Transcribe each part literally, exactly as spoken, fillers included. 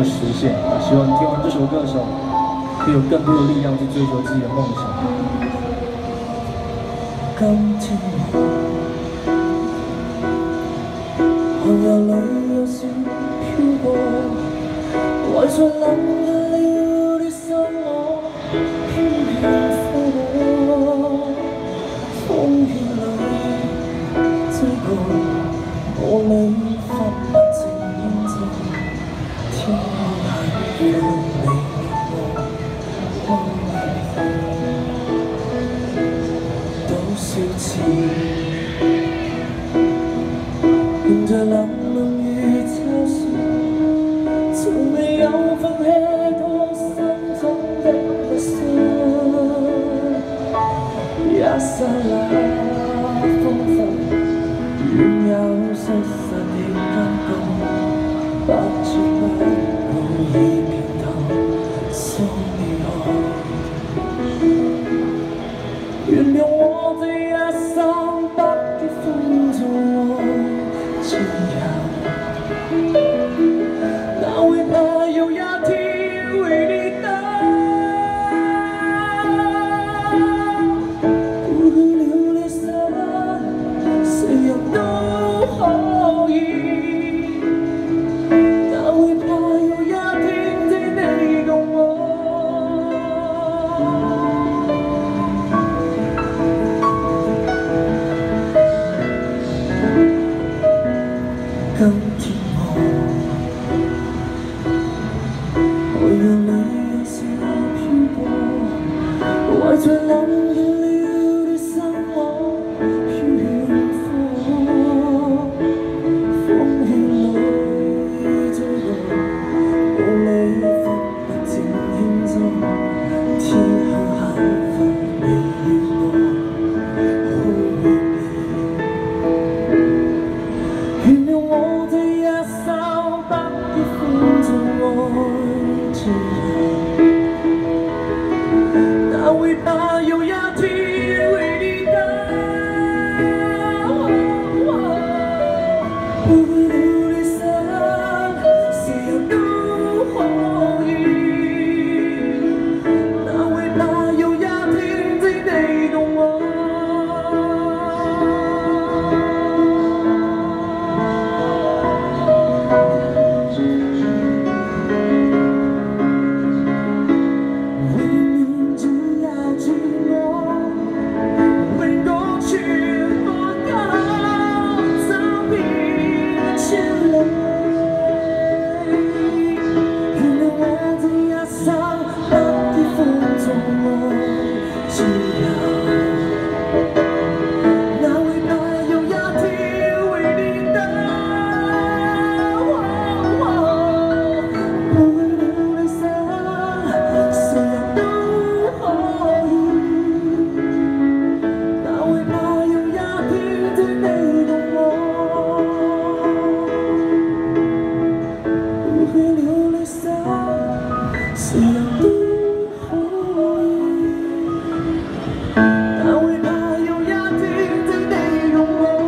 实现。希望听完这首歌的时候，可以有更多的力量去追求自己的梦想。今天我看有淚有笑飄過，來在冷了的心我輕輕撫摸，風雨裏追過，我你分不清楚，天涯讓你我都消失。 迎着冷冷雨敲醒，從沒有放棄過心中的不捨。一剎那風帆，遠有失散的感覺，不知不覺已變透心裏愛。原諒我這一生不羈風中愛。 哪會怕有一天為你等？不會流淚灑，誰人都可以。哪會怕有一天只你共我？今天我。 我有淚有笑飄過，懷着冷了的心我飄忽，風雨裏追過，無理分不清輕重，天空邂逅你與我，好別離。原諒我這一生不羈風中愛。 哪會怕有一天為你等？不會流淚灑，誰人都可以。哪會怕有一天只你共我？谁人都可以，哪會怕有一天只你共我？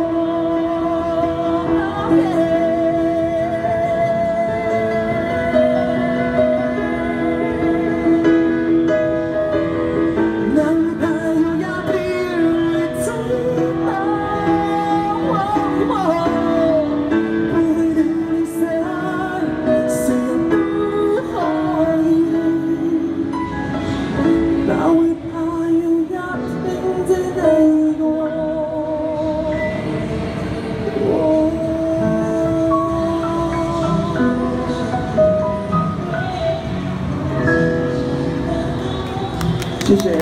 哪會怕有一天你知道？不會流淚灑，誰人都可以。 哪會怕有一天只你我？謝謝。